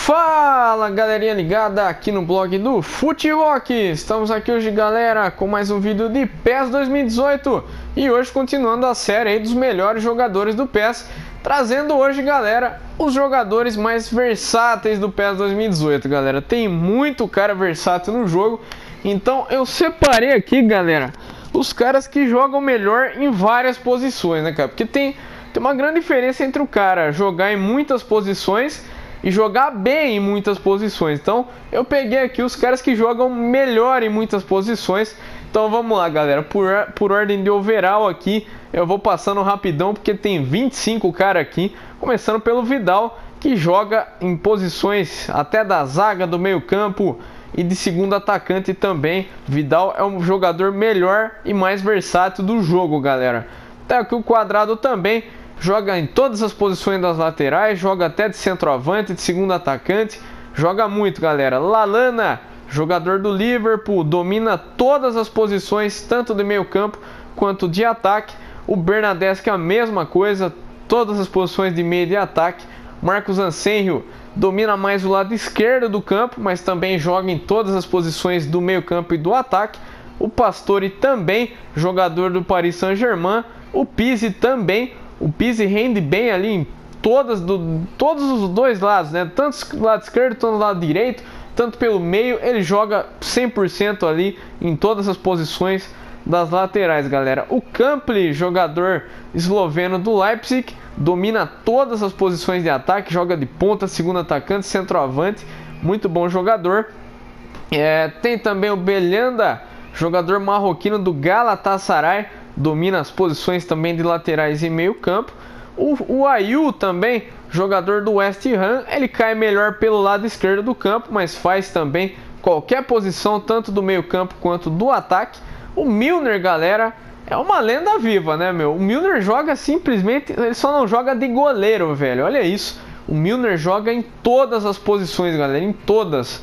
Fala galerinha ligada aqui no blog do FuteRock. Estamos aqui hoje, galera, com mais um vídeo de PES 2018 e hoje continuando a série aí dos melhores jogadores do PES, trazendo hoje, galera, os jogadores mais versáteis do PES 2018, galera. Tem muito cara versátil no jogo, então eu separei aqui, galera, os caras que jogam melhor em várias posições, né, cara? Porque tem uma grande diferença entre o cara jogar em muitas posições e jogar bem em muitas posições. Então eu peguei aqui os caras que jogam melhor em muitas posições. Então vamos lá, galera, por ordem de overall aqui, eu vou passando rapidão porque tem 25 caras aqui, começando pelo Vidal, que joga em posições até da zaga, do meio campo e de segundo atacante também. Vidal é um jogador melhor e mais versátil do jogo, galera. Até aqui o Quadrado também joga em todas as posições das laterais, joga até de centroavante, de segundo atacante, joga muito, galera. Lallana, jogador do Liverpool, domina todas as posições, tanto de meio campo quanto de ataque. O Bernadeschi, a mesma coisa, todas as posições de meio e de ataque. Marcos Ansenio domina mais o lado esquerdo do campo, mas também joga em todas as posições do meio campo e do ataque. O Pastore também, jogador do Paris Saint-Germain. O Pizzi também. O Pizzi rende bem ali em todos os dois lados, né? Tanto do lado esquerdo, tanto do lado direito, tanto pelo meio. Ele joga 100% ali em todas as posições das laterais, galera. O Kampli, jogador esloveno do Leipzig, domina todas as posições de ataque, joga de ponta, segundo atacante, centroavante. Muito bom jogador. Tem também o Belhanda, jogador marroquino do Galatasaray, domina as posições também de laterais e meio campo. O Ayew também, jogador do West Ham, ele cai melhor pelo lado esquerdo do campo, mas faz também qualquer posição, tanto do meio campo quanto do ataque. O Milner, galera, é uma lenda viva, né, meu? O Milner joga simplesmente, ele só não joga de goleiro, velho, olha isso. O Milner joga em todas as posições, galera, em todas.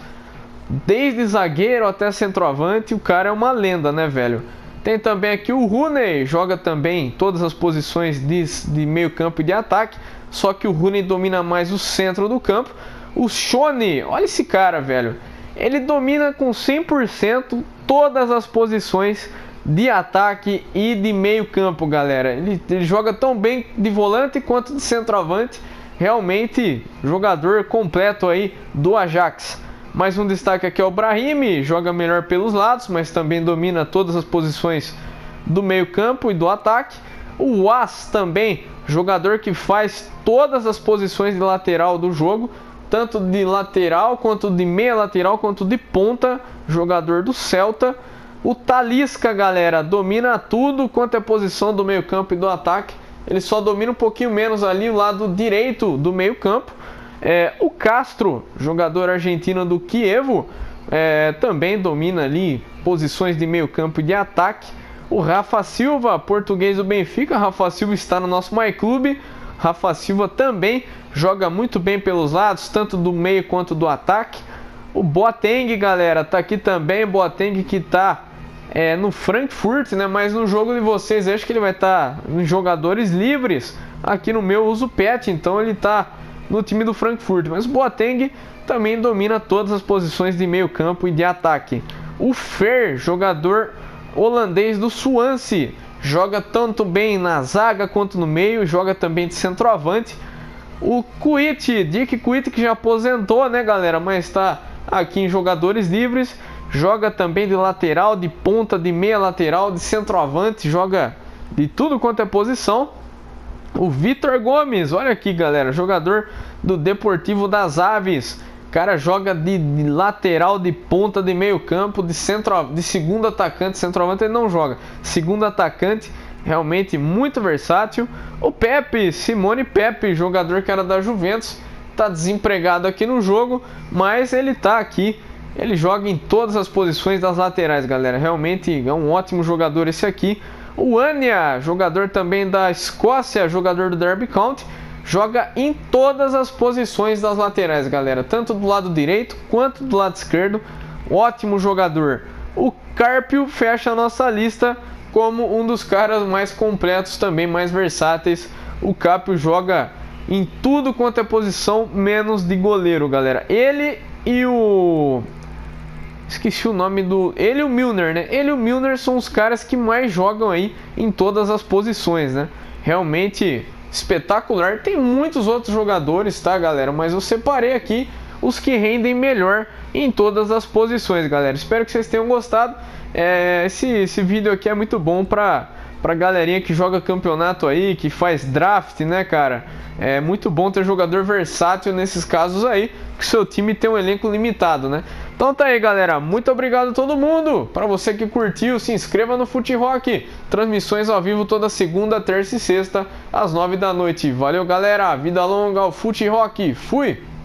Desde zagueiro até centroavante, o cara é uma lenda, né, velho? Tem também aqui o Rooney, joga também em todas as posições de meio campo e de ataque, só que o Rooney domina mais o centro do campo. O Shone, olha esse cara, velho, ele domina com 100% todas as posições de ataque e de meio campo, galera. Ele joga tão bem de volante quanto de centroavante, realmente jogador completo aí do Ajax. Mais um destaque aqui é o Brahimi, joga melhor pelos lados, mas também domina todas as posições do meio campo e do ataque. O Was também, jogador que faz todas as posições de lateral do jogo, tanto de lateral, quanto de meia lateral, quanto de ponta, jogador do Celta. O Talisca, galera, domina tudo quanto é posição do meio campo e do ataque. Ele só domina um pouquinho menos ali o lado direito do meio campo. O Castro, jogador argentino do Chievo, também domina ali posições de meio campo e de ataque. O Rafa Silva, português do Benfica, Rafa Silva está no nosso MyClub. Rafa Silva também joga muito bem pelos lados, tanto do meio quanto do ataque. O Boateng, galera, tá aqui também. Boateng que tá no Frankfurt, né? Mas no jogo de vocês, acho que ele vai estar em jogadores livres. Aqui no meu uso pet, então ele tá no time do Frankfurt, mas o Boateng também domina todas as posições de meio campo e de ataque. O Fer, jogador holandês do Swansea, joga tanto bem na zaga quanto no meio, joga também de centroavante. O Kuit, Dick Kuit, que já aposentou, né, galera, mas está aqui em jogadores livres, joga também de lateral, de ponta, de meia lateral, de centroavante, joga de tudo quanto é posição. O Vitor Gomes, olha aqui, galera, jogador do Deportivo das Aves. Cara, joga de lateral, de ponta, de meio campo, de segundo atacante. Centroavante ele não joga. Segundo atacante, realmente muito versátil. O Pepe, Simone Pepe, jogador que era da Juventus, tá desempregado aqui no jogo, mas ele tá aqui. Ele joga em todas as posições das laterais, galera. Realmente é um ótimo jogador esse aqui. O Anya, jogador também da Escócia, jogador do Derby County, joga em todas as posições das laterais, galera, tanto do lado direito quanto do lado esquerdo. Ótimo jogador. O Carpio fecha a nossa lista como um dos caras mais completos, também mais versáteis. O Carpio joga em tudo quanto é posição, menos de goleiro, galera. Ele e o... esqueci o nome do... ele e o Milner, né? Ele e o Milner são os caras que mais jogam aí em todas as posições, né? Realmente espetacular. Tem muitos outros jogadores, tá, galera? Mas eu separei aqui os que rendem melhor em todas as posições, galera. Espero que vocês tenham gostado. Esse vídeo aqui é muito bom pra galerinha que joga campeonato aí, que faz draft, né, cara? É muito bom ter jogador versátil nesses casos aí, que seu time tem um elenco limitado, né? Então tá aí, galera. Muito obrigado a todo mundo. Para você que curtiu, se inscreva no FuteRock. Transmissões ao vivo toda segunda, terça e sexta, às 9 da noite. Valeu, galera. Vida longa ao FuteRock. Fui!